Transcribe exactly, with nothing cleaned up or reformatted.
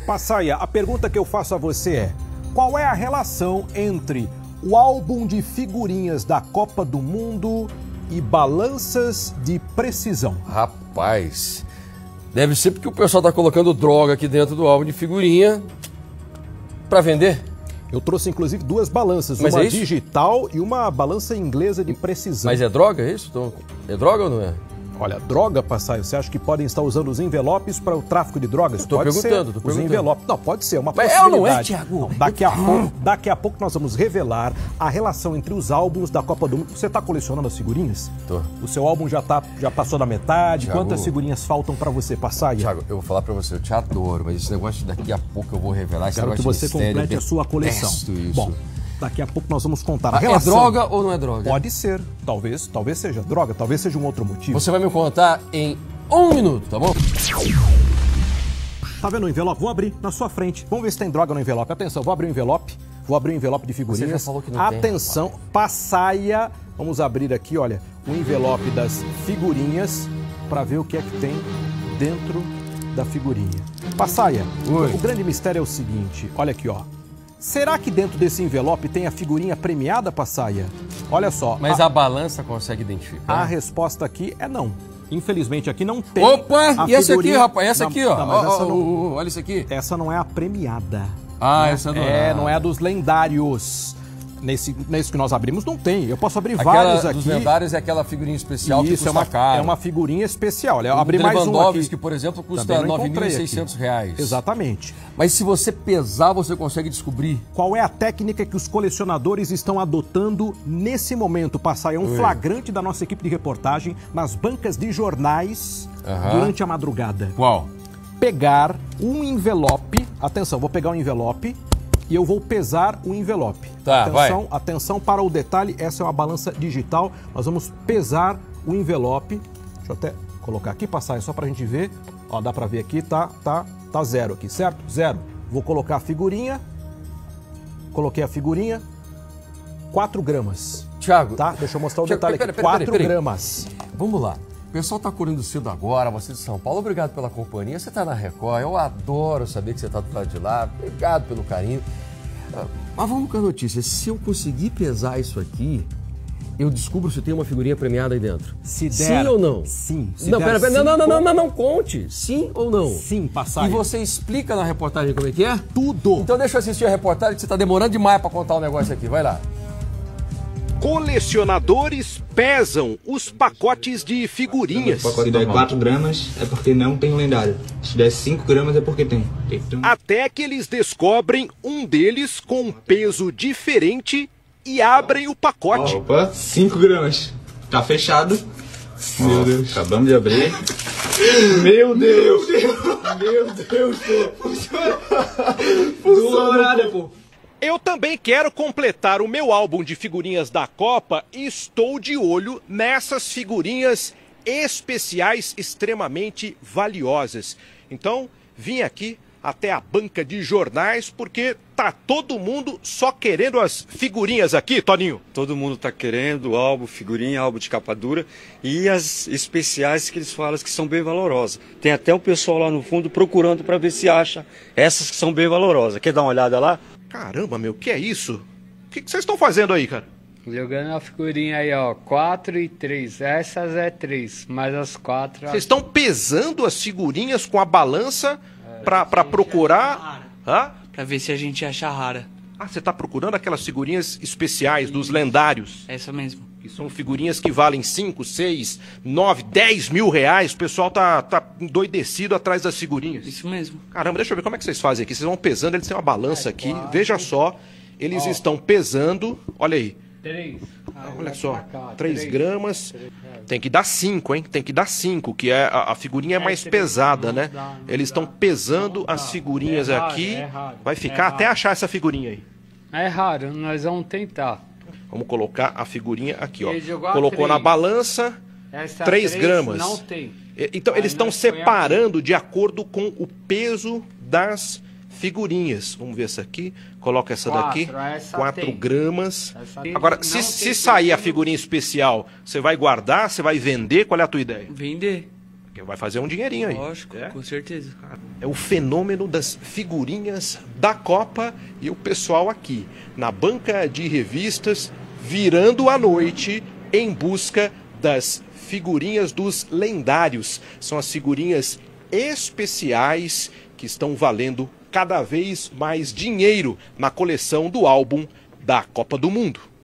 Passaia, a pergunta que eu faço a você é: qual é a relação entre o álbum de figurinhas da Copa do Mundo e balanças de precisão? Rapaz, deve ser porque o pessoal tá colocando droga aqui dentro do álbum de figurinha para vender. Eu trouxe inclusive duas balanças, Mas uma é isso? digital e uma balança inglesa de precisão. Mas é droga, é isso? Então, é droga ou não é? Olha, droga, Passaio, você acha que podem estar usando os envelopes para o tráfico de drogas? Tô pode perguntando, ser. tô Os perguntando. envelopes. Não, pode ser, uma Mas é possibilidade. ou não é, Thiago? Não, daqui, a pouco, daqui a pouco nós vamos revelar a relação entre os álbuns da Copa do Mundo. Você está colecionando as figurinhas? Tô. O seu álbum já, tá, já passou da metade? Thiago, Quantas figurinhas faltam para você, Passaia? Thiago, eu vou falar pra você, eu te adoro, mas esse negócio daqui a pouco eu vou revelar. Esse Quero que negócio você de mistério, complete a sua coleção. detesto isso. Bom, daqui a pouco nós vamos contar a Ah, relação. é droga ou não é droga? Pode ser. Talvez, talvez seja droga, talvez seja um outro motivo. Você vai me contar em um minuto, tá bom? Tá vendo o envelope? Vou abrir na sua frente. Vamos ver se tem droga no envelope. Atenção, vou abrir o envelope. Vou abrir o envelope de figurinhas. Você já falou que não tem, Atenção, Passaia. Vamos abrir aqui, olha, o envelope das figurinhas para ver o que é que tem dentro da figurinha. Passaia, Oi. o grande mistério é o seguinte, olha aqui, ó. Será que dentro desse envelope tem a figurinha premiada, Passaia? Olha só. Mas a, a balança consegue identificar? a resposta aqui é não. Infelizmente aqui não tem. Opa! a E essa aqui, figurinha- rapaz? Essa Não, aqui, ó. não, mas Ó, essa ó, não- ó, olha isso aqui. Essa não é a premiada. Ah, essa é do É, não é a dos lendários. Nesse, nesse que nós abrimos não tem. Eu posso abrir Aquela vários dos aqui. lendários é aquela figurinha especial que Isso, custa é uma, caro. é uma figurinha especial. Olha, eu O abri mais um Lewandowski, aqui. por exemplo, custa Também não nove mil encontrei e seiscentos aqui. reais. Exatamente. Mas se você pesar, você consegue descobrir. Qual é a técnica que os colecionadores estão adotando nesse momento, Passar? É um Oi. flagrante da nossa equipe de reportagem nas bancas de jornais Aham. durante a madrugada. Qual? Pegar um envelope. Atenção, vou pegar um envelope e eu vou pesar o envelope. Tá, atenção, vai. atenção para o detalhe, essa é uma balança digital. Nós vamos pesar o envelope. Deixa eu até colocar aqui, passar só para a gente ver. Ó, dá para ver aqui, tá, tá, tá zero aqui, certo? Zero. Vou colocar a figurinha. Coloquei a figurinha. quatro gramas. Thiago, Tá? Deixa eu mostrar o Thiago, detalhe pera, aqui. pera, pera, quatro pera aí. gramas. vamos lá. O pessoal tá acordando cedo agora, você de São Paulo, obrigado pela companhia. Você tá na Record, eu adoro saber que você tá do lado de lá. Obrigado pelo carinho. Ah, Mas vamos com a notícia. Se eu conseguir pesar isso aqui, eu descubro se tem uma figurinha premiada aí dentro. Se der, sim ou não? Sim. Se Não, der pera, pera, não, não, não, cinco- não, não, não, conte. Sim ou não? Sim, Passar. E você explica na reportagem como é que é? Tudo. Então deixa eu assistir a reportagem que você tá demorando demais pra contar o negócio aqui. Vai lá. Colecionadores pesam os pacotes de figurinhas. Se der quatro gramas é porque não tem um lendário. Se der cinco gramas é porque tem. Tem que ter um- Até que eles descobrem um deles com um peso diferente e abrem o pacote. Opa, cinco gramas. Tá fechado. Meu Deus. Acabamos de abrir. Meu Deus! Meu Deus, pô! Funcionou nada, pô! Eu também quero completar o meu álbum de figurinhas da Copa e estou de olho nessas figurinhas especiais extremamente valiosas. Então, vim aqui até a banca de jornais porque tá todo mundo só querendo as figurinhas aqui, Toninho. Todo mundo está querendo álbum, figurinha, álbum de capa dura e as especiais que eles falam que são bem valorosas. Tem até o pessoal lá no fundo procurando para ver se acha essas que são bem valorosas. Quer dar uma olhada lá? Caramba, meu, que é isso? O que que vocês estão fazendo aí, cara? Jogando a figurinha aí, ó, quatro e três. Essas é três, mas as quatro... Vocês estão pesando as figurinhas com a balança pra, pra procurar... Hã? Pra ver se a gente acha rara. Ah, você tá procurando aquelas figurinhas especiais dos lendários. Essa mesmo. Que são figurinhas que valem cinco, seis, nove, dez mil reais. O pessoal tá, tá endoidecido atrás das figurinhas. Isso mesmo. Caramba, deixa eu ver como é que vocês fazem aqui. Vocês vão pesando, eles têm uma balança aqui. Veja só, eles estão pesando. Olha aí. Três. Olha só, três gramas. Tem que dar cinco, hein? Tem que dar cinco, que é a, a figurinha é mais pesada, né? Eles estão pesando as figurinhas aqui. Vai ficar até achar essa figurinha aí. É raro, nós vamos tentar. Vamos colocar a figurinha aqui, ó. Ele jogou a Colocou na três. balança, Essa três três gramas. Não tem. E- Então, Aí eles estão nós põe separando de acordo com o peso das figurinhas. Vamos ver essa aqui. Coloca essa Quatro, daqui. essa quatro tem. gramas. Essa tem. Agora, Não se, tem se sair a figurinha especial, você vai guardar? Você vai vender? Qual é a tua ideia? Vender. Porque vai fazer um dinheirinho aí. Lógico, é? com certeza. É o fenômeno das figurinhas da Copa e o pessoal aqui, na banca de revistas, virando a noite em busca das figurinhas dos lendários. São as figurinhas especiais que estão valendo cada vez mais dinheiro na coleção do álbum da Copa do Mundo.